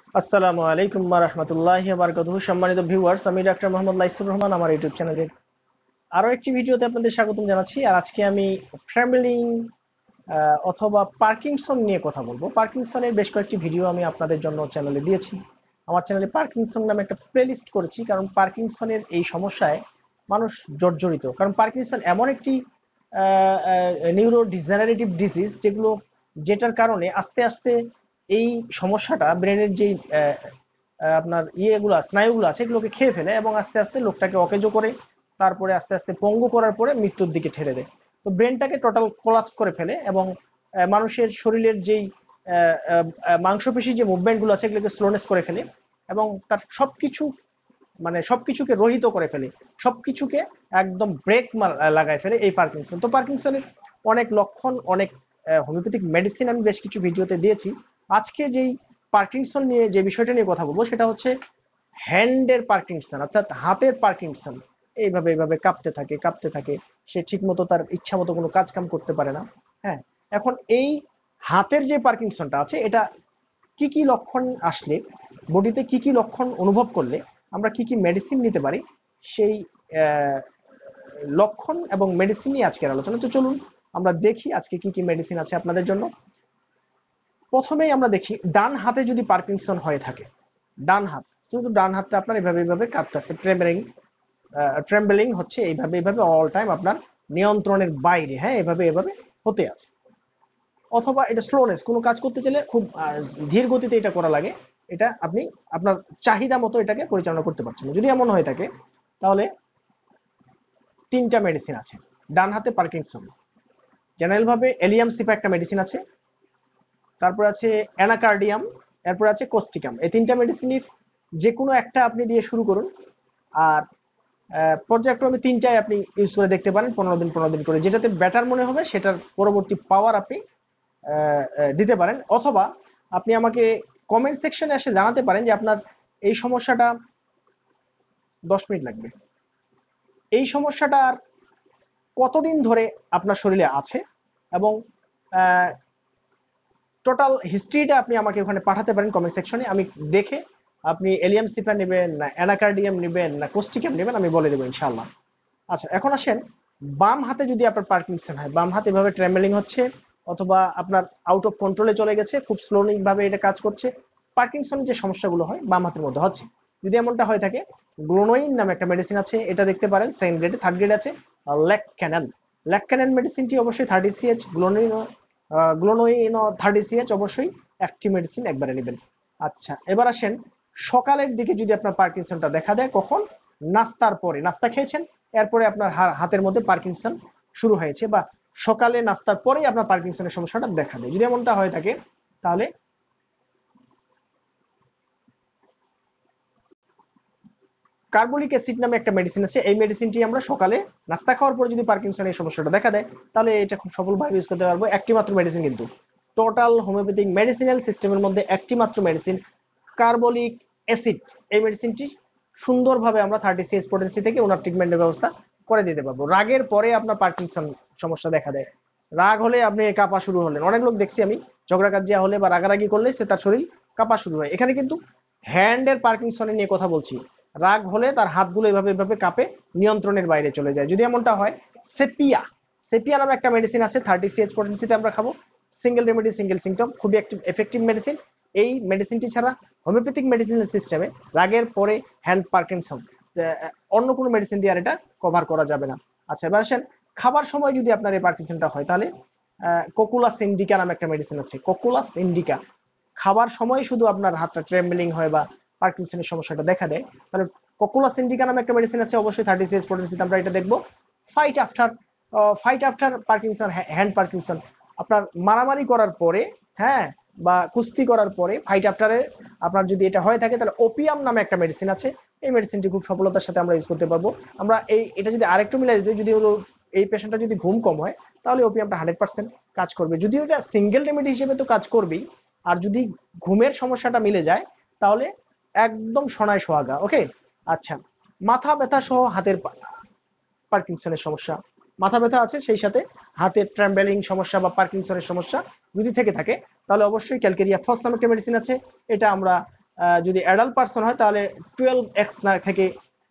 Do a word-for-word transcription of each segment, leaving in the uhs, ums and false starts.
আসসালামু আলাইকুম ওয়া রাহমাতুল্লাহি ওয়া বারাকাতুহু। সম্মানিত ভিউয়ার্স, আমি ডাক্তার মোহাম্মদ লাইসুর রহমান, আমার ইউটিউব চ্যানেলে আরো একটি ভিডিওতে আপনাদের স্বাগতম জানাচ্ছি। আর আজকে আমি ট্রেমবলিং অথবা পার্কিনসন নিয়ে কথা বলবো। পার্কিনসনের বেশ কয়েকটি ভিডিও আমি আপনাদের জন্য চ্যানেলে দিয়েছি। আমার চ্যানেলে পার্কিনসন নামে একটা প্লেলিস্ট করেছি, কারণ পার্কিনসনের এই সমস্যায় মানুষ জর্জরিত। কারণ পার্কিনসন এমন একটি নিউরো ডিজেনারেটিভ ডিজিজ, যেগুলো যেটার কারণে আস্তে আস্তে এই সমস্যাটা ব্রেনের যেই আহ, আহ, আপনার ইয়েগুলো স্নায়ুগুলো আছে এগুলোকে খেয়ে ফেলে এবং আস্তে আস্তে লোকটাকে অকেজো করে, তারপরে আস্তে আস্তে পঙ্গু করার পরে মৃত্যুর দিকে ঠেলে দেয়। তো ব্রেনটাকে টোটাল কোলাপস করে ফেলে এবং আহ, মানুষের শরীরের যেই আহ, আহ, আহ, মাংসপেশি যে মুভমেন্টগুলো আছে এগুলোকে স্লোনেস করে ফেলে এবং তার সবকিছু মানে সবকিছুকে রহিত করে ফেলে, সবকিছুকে একদম ব্রেক লাগায় ফেলে এই পার্কিনসন। তো পার্কিনসনের অনেক লক্ষণ, অনেক হোমিওপ্যাথিক মেডিসিন আমি বেশ কিছু ভিডিওতে দিয়েছি। আজকে যেই পার্কিনসন নিয়ে যে বিষয়টা নিয়ে কথা বলবো সেটা হচ্ছে হ্যান্ডের পার্কিনসন, অর্থাৎ হাতের পার্কিনসন। এইভাবে এইভাবে কাঁপতে থাকে কাঁপতে থাকে, সে ঠিক মতো তার ইচ্ছা মতো কোনো কাজ কাম করতে পারে না। হ্যাঁ, এখন এই হাতের যে পার্কিনসনটা আছে, এটা কি কি লক্ষণ আসলে, বডিতে কি কি লক্ষণ অনুভব করলে আমরা কি কি মেডিসিন নিতে পারি, সেই আহ, লক্ষণ এবং মেডিসিন নিয়ে আজকের আলোচনা। তো চলুন আমরা দেখি আজকে কি কি মেডিসিন আছে আপনাদের জন্য। প্রথমেই আমরা দেখি, ডান হাতে যদি পার্কিনসন হয়ে থাকে, ডান হাত, শুধু ডান হাতটা আপনার এভাবে এইভাবে কাঁপতেছে, ট্রেমলিং ট্রেম্বলিং হচ্ছে এইভাবে এইভাবে অল টাইম আপনার নিয়ন্ত্রণের বাইরে, হ্যাঁ এভাবে এভাবে হতে আছে। অথবা এটা স্লোনেস, কোনো কাজ করতে চাইলে খুব আহ, ধীর গতিতে এটা করা লাগে, এটা আপনি আপনার চাহিদা মতো এটাকে পরিচালনা করতে পারছেন না। যদি এমন হয়ে থাকে তাহলে তিনটা মেডিসিন আছে ডান হাতে পার্কিনসন। জেনারেল ভাবে এলিয়াম সিপা একটা মেডিসিন আছে, তারপর আছে অ্যানাকার্ডিয়াম, এরপর আছে কোস্টিকাম। এই তিনটা মেডিসিনের যে কোনো একটা আপনি দিয়ে শুরু করুন। আর আহ, পর্যায়ক্রমে তিনটাই আপনি ইউজ করে দেখতে পারেন, পনেরো দিন পনেরো দিন করে, যেটাতে বেটার মনে হবে সেটার পরবর্তী পাওয়ার আপনি আহ, আহ, দিতে পারেন। অথবা আপনি আমাকে কমেন্ট সেকশনে এসে জানাতে পারেন যে আপনার এই সমস্যাটা, দশ মিনিট লাগবে, এই সমস্যাটা আর কতদিন ধরে আপনার শরীরে আছে, এবং টোটাল হিস্ট্রিটা আপনি আমাকে ওখানে পাঠাতে পারেন কমেন্ট সেকশনে। আমি দেখে আপনি এলিয়াম সিফা নেবেন না অ্যানাকার্ডিয়াম নেবেন না কোস্টিকাম নেবেন আমি বলে দেবো ইনশাআল্লাহ। আচ্ছা, এখন আসেন, বাম হাতে যদি আপনার পার্কিনসন হয়, বাম হাতে এভাবে ট্রেমেলিং হচ্ছে অথবা আপনার আউট অফ কন্ট্রোলে চলে গেছে, খুব স্লোলি ভাবে এটা কাজ করছে, পার্কিনসন যে সমস্যাগুলো হয় বাম হাতের মধ্যে হচ্ছে, যদি এমনটা হয়ে থাকে, গ্লোনোইন নামে একটা মেডিসিন আছে, এটা দেখতে পারেন। সেকেন্ড গ্রেডে, থার্ড গ্রেড আছে ল্যাকক্যানান। ল্যাকক্যানান মেডিসিনটি অবশ্যই thirty CH, glonoine glonoine thirty CH, অবশ্যই একটি মেডিসিন একবারে নেবেন। আচ্ছা, এবার আসেন, সকালের দিকে যদি আপনার পার্কিনসনটা দেখা দেয়, কখন? নাস্তার পরে, নাস্তা খেয়েছেন, এরপরে আপনার হাতের মধ্যে পার্কিনসন শুরু হয়েছে, বা সকালে নাস্তার পরেই আপনার পার্কিনসনের সমস্যাটা দেখা দেয়। যদি এমনটা হয়ে থাকে তাহলে কার্বলিক অ্যাসিড নামে একটা মেডিসিন আছে, এই মেডিসিনটি আমরা সকালে নাস্তা খাওয়ার পরে যদি পার্কিনসনের সমস্যাটা দেখা দেয় তাহলে এটা খুব সফলভাবে ইউজ করতে পারবো। একটি মাত্র মেডিসিন, কিন্তু টোটাল হোমিওপ্যাথিক মেডিসিনাল সিস্টেমের মধ্যে একটি মাত্র মেডিসিন কার্বলিক অ্যাসিড। এই মেডিসিনটি সুন্দরভাবে আমরা থার্টি সিএস পোটেন্সি থেকে ওনার ট্রিটমেন্টের ব্যবস্থা করে দিতে পারবো। রাগের পরে আপনার পার্কিনসন সমস্যা দেখা দেয়, রাগ হলে আপনি কাঁপা শুরু হলেন, অনেক লোক দেখছি আমি, ঝগড়া কাজিয়া হলে বা রাগারাগি করলে সে তার শরীর কাঁপা শুরু হয়। এখানে কিন্তু হ্যান্ডের পার্কিনসনের নিয়ে কথা বলছি। রাগ হলে তার হাতগুলো এভাবে এভাবে কাঁপে, নিয়ন্ত্রণের বাইরে চলে যায়। যদি এমনটা হয়, সেপিয়া, সেপিয়া নামে একটা মেডিসিন আছে, থার্টি সিএচ পোটেন্সিতে আমরা খাবো। সিঙ্গেল রেমেডি, সিঙ্গেল সিমটম, খুবই এফেক্টিভ মেডিসিন। এই মেডিসিনটি ছাড়া হোমিওপ্যাথিক মেডিসিনের সিস্টেমে রাগের পরে হ্যান্ড পার্কিনসন অন্য কোনো মেডিসিন দিয়ে আর এটা কভার করা যাবে না। আচ্ছা, এবার আসেন, খাবার সময় যদি আপনার এই পার্কিনসনটা হয় তাহলে কোকুলাস ইন্ডিকা নামে একটা মেডিসিন আছে, কোকুলাস ইন্ডিকা। খাবার সময় শুধু আপনার হাতটা ট্রেম্বলিং হয় বা পার্কিনসনের সমস্যাটা দেখা দেয়, তাহলে কোকুলাস ইন্ডিকা নামে একটা মেডিসিন আছে, অবশ্যই থার্টি সিএস পোটেন্সিতে আমরা এটা দেখবো। Fight after fight after Parkinson, hand Parkinson, আপনার মারামারি করার পরে, হ্যাঁ, বা কুস্তি করার পরে ফাইট আফটারে আপনার যদি এটা হয়ে থাকে তাহলে ওপিয়াম নামে একটা মেডিসিন আছে, এই মেডিসিনটি খুব সফলতার সাথে আমরা ইউজ করতে পারবো। আমরা এই এটা যদি আরেকটু মিলাই দিই, যদি এই পেশেন্টটা যদি ঘুম কম হয় তাহলে ওপিয়ামটা হান্ড্রেড পার্সেন্ট কাজ করবে, যদিও এটা সিঙ্গেল রেমেডি হিসেবে তো কাজ করবেই। আর যদি ঘুমের সমস্যাটা মিলে যায় তাহলে একদম সোনায় সোহাগা। ওকে। আচ্ছা, মাথা ব্যথা সহ হাতের পার্কিনসনের সমস্যা, মাথা ব্যথা আছে সেই সাথে হাতের ট্রেম্বলিং সমস্যা বা পার্কিনসনের সমস্যা যদি থেকে থাকে তাহলে অবশ্যই ক্যালকেরিয়া ফস নামে একটা মেডিসিন আছে, এটা আমরা যদি অ্যাডাল্ট পার্সন হয় তাহলে টুয়েলভ এক্স না থেকে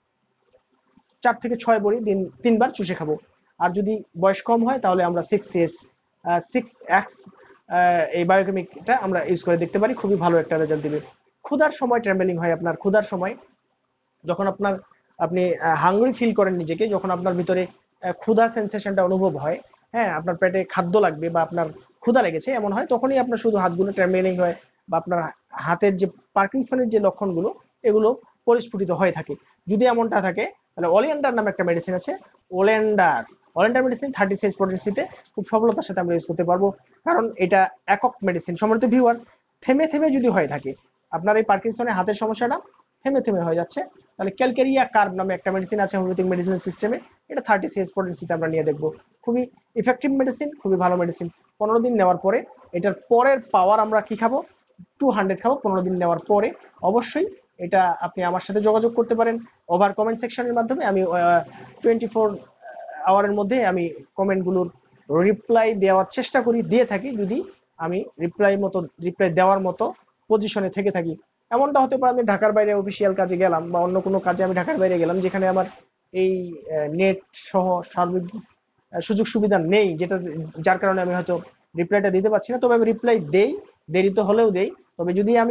চার থেকে ছয় বড়ি দিন তিনবার চুষে খাবো। আর যদি বয়স কম হয় তাহলে আমরা সিক্স এস সিক্স এক্স এই বায়োকেমিকটা আমরা ইউজ করে দেখতে পারি, খুবই ভালো একটা রেজাল্ট দিবে। ক্ষুধার সময় ট্রেম্বেলিং হয় আপনার, ক্ষুধার সময় যখন আপনার আপনি হাঙ্গরি ফিল করেন নিজেকে, যখন আপনার ভিতরে ক্ষুধা সেন্সেশনটা অনুভব হয়, হ্যাঁ আপনার পেটে খাদ্য লাগবে বা আপনার ক্ষুধা লেগেছে এমন হয়, তখনই আপনার শুধু হাতগুলো ট্রেম্বেলিং হয় বা আপনার হাতের যে পার্কিনসনের যে লক্ষণগুলো এগুলো পরিস্ফুটিত হয়ে থাকে। যদি এমনটা থাকে তাহলে ওলিয়ান্ডার নামে একটা মেডিসিন আছে, oleander oleander medicine thirty six পটেন্সিতে খুব সফলতার সাথে আমরা ইউজ করতে পারবো, কারণ এটা একক মেডিসিন। সম্মানিত ভিউয়ার্স, থেমে থেমে যদি হয়ে থাকে আপনার এই পার্কিনসনের হাতের সমস্যাটা থেমে থেমে হয়ে যাচ্ছে, তাহলে ক্যালকেরিয়া কার্ব নামে একটা মেডিসিন আছে হোমিওপ্যাথিক মেডিসিন সিস্টেমে, এটা থার্টি সিএস পটেন্সিতে আমরা নিয়ে দেখবো। খুবই ইফেক্টিভ মেডিসিন, খুবই ভালো মেডিসিন। পনেরো দিন নেওয়ার পরে এটার পরের পাওয়ার আমরা কি খাবো, টু হান্ড্রেড খাবো পনেরো দিন নেওয়ার পরে। অবশ্যই এটা আপনি আমার সাথে যোগাযোগ করতে পারেন ওভার কমেন্ট সেকশনের মাধ্যমে। আমি টোয়েন্টি ফোর আওয়ারের মধ্যে আমি কমেন্টগুলোর রিপ্লাই দেওয়ার চেষ্টা করি, দিয়ে থাকি যদি আমি রিপ্লাই মতো রিপ্লাই দেওয়ার মতো পজিশনে থেকে থাকি। এমনটা হতে পারে আমি ঢাকার বাইরে অফিসিয়াল কাজে গেলাম বা অন্য কোনো কাজে আমি ঢাকার বাইরে গেলাম যেখানে আমার এই নেট সহ সার্বিক সুযোগ সুবিধা নেই, যেটা যার কারণে আমি হয়তো রিপ্লাইটা দিতে পারছি না। তবে আমি রিপ্লাই দেই, দেরিতে হলেও দেই। তবে যদি আমি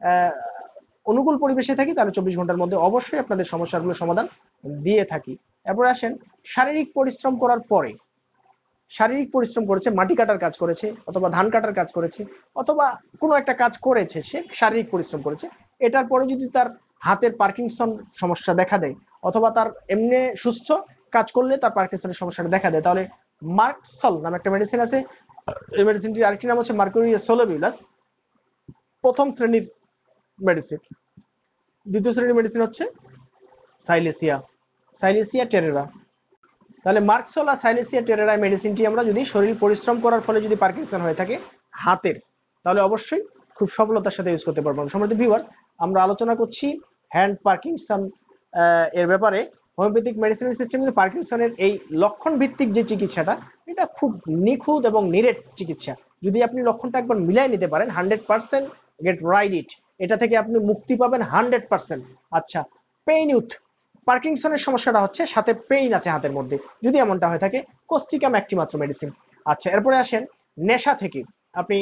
অনুকূল পরিবেশে থাকি তাহলে চব্বিশ ঘন্টার মধ্যে অবশ্যই আপনাদের সমস্যাগুলো সমাধান দিয়ে থাকি। এরপর আসেন শারীরিক পরিশ্রম করার পরে, শারীরিক পরিশ্রম করেছে, মাটি কাটার কাজ করেছে অথবা ধান কাটার কাজ করেছে অথবা কোনো একটা কাজ করেছে, সে শারীরিক পরিশ্রম করেছে, এটার পরে যদি তার হাতের পার্কিনসন সমস্যা দেখা দেয় অথবা তার এমনি সুস্থ কাজ করলে তার পার্কিনসনের সমস্যাটা দেখা দেয়, তাহলে মার্কসল নামে একটা মেডিসিন আছে। এই মেডিসিনটির আরেকটি নাম হচ্ছে মার্কুরিয়াস সোলোবিউলাস, প্রথম শ্রেণীর মেডিসিন। দ্বিতীয় শ্রেণীর মেডিসিন হচ্ছে সাইলেসিয়া সাইলেসিয়া টেরেরা। তাহলে মার্কসল আর সাইলেসিয়া টেরেরা মেডিসিনটি আমরা যদি শরীর পরিশ্রম করার ফলে যদি পার্কিনসন হয়ে থাকে হাতের, তাহলে অবশ্যই খুব সফলতার সাথে ইউজ করতে পারবো। সম্মানিত ভিউয়ার্স, আমরা আলোচনা করছি হ্যান্ড পার্কিনসন এর ব্যাপারে। হোমিওপ্যাথিক মেডিসিন সিস্টেমে পার্কিনসনের এই লক্ষণ ভিত্তিক যে চিকিৎসাটা, এটা খুব নিখুঁত এবং নিরেট চিকিৎসা। যদি আপনি লক্ষণটা একবার মিলাই নিতে পারেন, hundred percent get right it, এটা থেকে আপনি মুক্তি পাবেন হান্ড্রেড পার্সেন্ট। আচ্ছা, পেইন ইউথ, পার্কিনসনের সমস্যাটা হচ্ছে সাথে পেইন আছে হাতের মধ্যে, যদি এমনটা হয়ে থাকে কোস্টিকাম একটি মাত্র মেডিসিন। আচ্ছা, এরপরে আসেন নেশা থেকে আপনি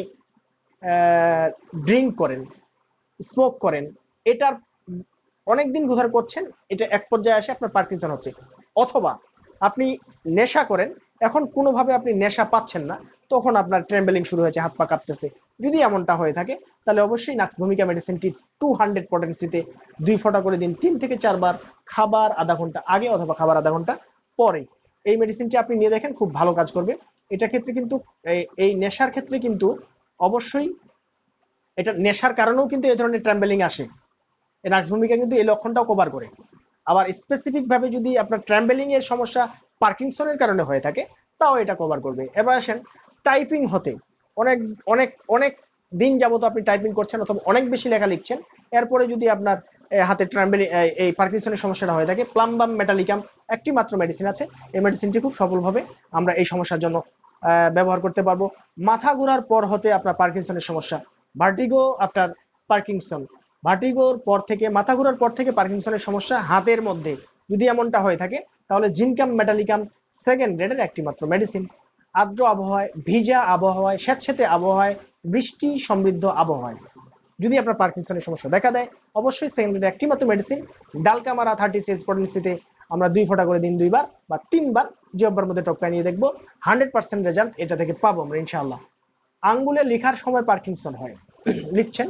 ড্রিঙ্ক করেন, স্মোক করেন, এটার অনেকদিন ধরে করছেন, এটা এক পর্যায়ে আসে আপনার পার্কিনসন হচ্ছে। অথবা আপনি নেশা করেন, এখন কোনোভাবে আপনি নেশা পাচ্ছেন না, তখন আপনার ট্রেম্বলিং শুরু হয়েছে, হাত পা কাঁপতেছে, যদি এমনটা হয়ে থাকে তাহলে অবশ্যই নাক্স ভূমিকা মেডিসিনটি টু হান্ড্রেড পটেন্সিতে দুই ফোঁটা করে দিন, তিন থেকে চারবার, খাবার আধা ঘন্টা আগে অথবা খাবার আধা ঘন্টা পরে। এই মেডিসিনটি আপনি নিয়ে দেখেন, খুব ভালো কাজ করবে। এটা ক্ষেত্রে কিন্তু এই নেশার ক্ষেত্রে কিন্তু অবশ্যই এটা নেশার কারণেও কিন্তু এই ধরনের ট্রেম্বলিং আসে, নাক্স ভূমিকা কিন্তু এই লক্ষণটাও কভার করে। আবার স্পেসিফিক ভাবে যদি আপনার ট্রেম্বলিং এর সমস্যা পার্কিনসনের কারণে হয়ে থাকে তাও এটা কভার করবে। এবার আসেন টাইপিং হতে, অনেক অনেক অনেক দিন যাবত আপনি টাইপিং করছেন অথবা অনেক বেশি লেখা লিখছেন, এরপরে যদি আপনার হাতে ট্রেম্বলিং এই পার্কিনসনের সমস্যাটা হয়ে থাকে, প্লাম্বাম মেটালিকাম একটি মাত্র মেডিসিন আছে, এই মেডিসিনটি খুব সফলভাবে আমরা এই সমস্যার জন্য ব্যবহার করতে পারবো। মাথা ঘোরার পর হতে আপনার পার্কিনসনের সমস্যা, ভার্টিগো আফটার পার্কিনসন, ভার্টিগোর পর থেকে, মাথা ঘোরার পর থেকে পার্কিনসনের সমস্যা হাতের মধ্যে যদি এমনটা হয়ে থাকে, তাহলে জিনকাম মেটালিকাম সেকেন্ড গ্রেডের একটি মাত্র মেডিসিন। আর্দ্র আবহাওয়ায়, ভিজা আবহাওয়ায়, স্যাঁতসেঁতে আবহাওয়ায়, বৃষ্টি সমৃদ্ধ আবহাওয়ায় যদি আপনার পার্কিনসনের সমস্যা দেখা দেয়, অবশ্যই সেকেন্ড গ্রেডের একটি মাত্র মেডিসিন ডালকামারা থার্টি সিক্স পটেন্সিতে আমরা দুই ফোঁটা করে দিন দুইবার বা তিনবার জিহ্বার মধ্যে টপকায় নিয়ে দেখবো, হান্ড্রেড পার্সেন্ট রেজাল্ট এটা থেকে পাবো আমরা ইনশাআল্লাহ। আঙ্গুলে লেখার সময় পার্কিনসন হয়, লিখছেন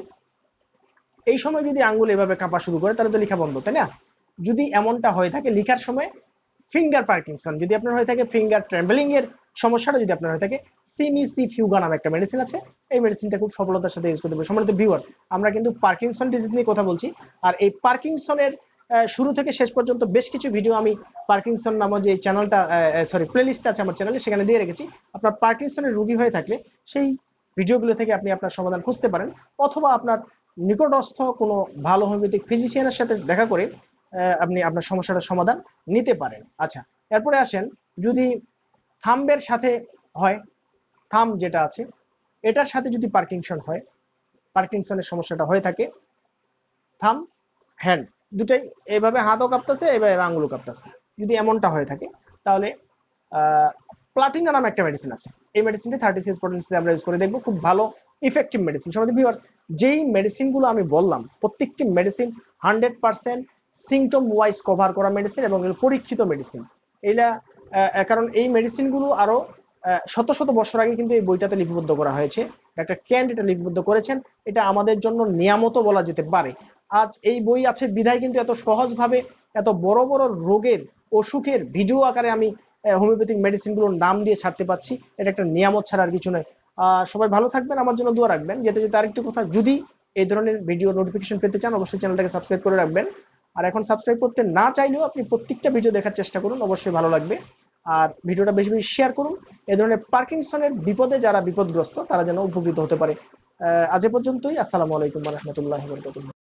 এই সময় যদি আঙ্গুল এভাবে কাঁপা শুরু করে তাহলে তো লেখা বন্ধ, তাই না? যদি এমনটা হয়ে থাকে লেখার সময় ফিঙ্গার পার্কিনসন, যদি আপনার হয়ে থাকে ফিঙ্গার ট্রেম্বলিং এর সমস্যাটা যদি আপনার হয়ে থাকে, সিমিসি ফিউগা নামে একটা মেডিসিন আছে, এই মেডিসিনটা খুব সফলতার সাথে ইউজ করতে পারবে। সম্মানিত ভিউয়ার্স, আমরা কিন্তু পার্কিনসন ডিজিজ নিয়ে কথা বলছি, আর এই পার্কিনসনের শুরু থেকে শেষ পর্যন্ত বেশ কিছু ভিডিও আমি পার্কিনসন নামে যে চ্যানেলটা সরি প্লেলিস্ট আছে আমার চ্যানেলে, সেখানে দিয়ে রেখেছি। আপনার পার্কিনসনের রোগী হয়ে থাকলে সেই ভিডিওগুলো থেকে আপনি আপনার সমাধান খুঁজতে পারেন, অথবা আপনার নিকটস্থ কোনো ভালো হোমিওপ্যাথিক ফিজিশিয়ানের সাথে দেখা করে আপনি আপনার সমস্যাটার সমাধান নিতে পারেন। আচ্ছা, এরপরে আসেন যদি থাম্বের সাথে হয়, থাম যেটা আছে এটার সাথে যদি পার্কিনসন হয়, পার্কিনসনের সমস্যাটা হয়ে থাকে, থাম, হ্যান্ড, দুটাই এইভাবে হাতও কাঁপতেছে, এইভাবে আঙ্গুলও কাঁপতেছে। যদি এমনটা হয়ে থাকে তাহলে প্লাটিনা নামে একটা মেডিসিন আছে। এই মেডিসিনটি থার্টি সিক্স পটেন্সিতে আমরা ইউজ করে দেখবো, খুব ভালো ইফেক্টিভ মেডিসিন। সমাজ ভিউয়ার্স, যেই মেডিসিনগুলো আমি বললাম প্রত্যেকটি medicine hundred percent symptom wise cover করা মেডিসিন এবং পরীক্ষিত মেডিসিন। এইটা কারণ এই মেডিসিনগুলো আরো শত শত বছর আগে কিন্তু এই বইটাতে লিপিবদ্ধ করা হয়েছে। ডাক্তার ক্যান্ট এটা লিপিবদ্ধ করেছেন। এটা আমাদের জন্য নিয়ামত বলা যেতে পারে। আজ এই বই আছে বিধায় কিন্তু এত সহজভাবে এত বড় বড় রোগের অসুখের ভিডিও আকারে আমি হোমিওপ্যাথিক মেডিসিনগুলোর নাম দিয়ে ছাড়তে পারছি। এটা একটা নিয়ামত ছাড়া আর কিছু নয়। আহ সবাই ভালো থাকবেন, আমার জন্য দোয়া রাখবেন। যেতে যেতে আরেকটু কথা, যদি এই ধরনের ভিডিও নোটিফিকেশন পেতে চান অবশ্যই চ্যানেলটাকে সাবস্ক্রাইব করে রাখবেন। আর এখন সাবস্ক্রাইব করতে না চাইলেও আপনি প্রত্যেকটা ভিডিও দেখার চেষ্টা করুন, অবশ্যই ভালো লাগবে। আর ভিডিওটা বেশি বেশি শেয়ার করুন। এই ধরনের পার্কিনসনের বিপদে যারা বিপদগ্রস্ত তারা যেন উপকৃত হতে পারে। আজ এ পর্যন্তই। আসসালামু আলাইকুম ওয়া রাহমাতুল্লাহি ওয়া বারাকাতুহু।